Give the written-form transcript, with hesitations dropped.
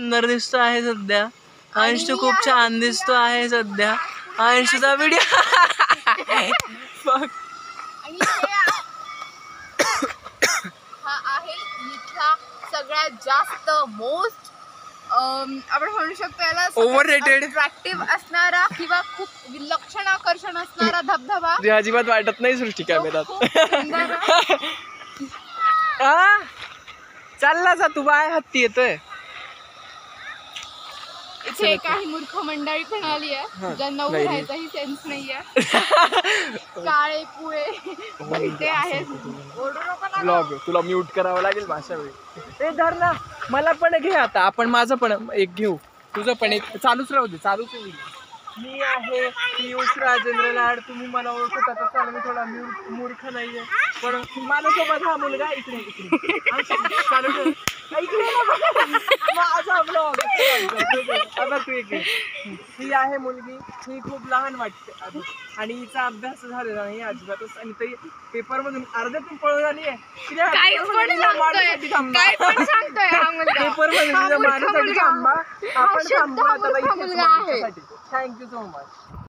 सुंदर दिसतो आहे सध्या. अंशू खूप छान दिसतो आहे सध्या. अंशूचा व्हिडिओ हा आहे इथला सगळ्यात जास्त मोस्ट आपण म्हणू शकतो याला ओव्हररेटेड अट्रॅक्टिव्ह असणारा किंवा खूप विलक्षण आकर्षण असणारा धबधबा. जे अजिबात वाटत नाही सृष्टी कॅमेऱ्यात. चालला जा तू, बाय हत्ती येतोय. इथे काही मूर्ख मंडळी पण आली आहे ज्यांना उभं राहायचाही सेन्स नाहीये. काळे पुळे इथे आहेत. ब्लॉग तुला म्यूट करावं लागेल भाषा वेळी. ए धर ना, मला पण घे आता. आपण माझं पण एक घेऊ, तुझं पण एक. चालूच राहू दे, चालूच राहू दे. मी आहे पियुष राजेंद्र लाड. तुम्ही मला ओळखत आता. चाल, मी थोडा मूर्ख नाहीये पण माझ्यासोबत हा मुलगा. इकडे इकडे चालू ठेव. माझा ब्लॉग. आता तू एक. ही आहे मुलगी. ही खूप लहान वाटते आणि हिचा अभ्यास झालेला नाही अजिबातच. आणि ते पेपर मधून अर्ध्यातून पळून आली आहे. पेपर मध्ये मारण्यासाठी थांबा. आपण थांबू आता. Thank you so much.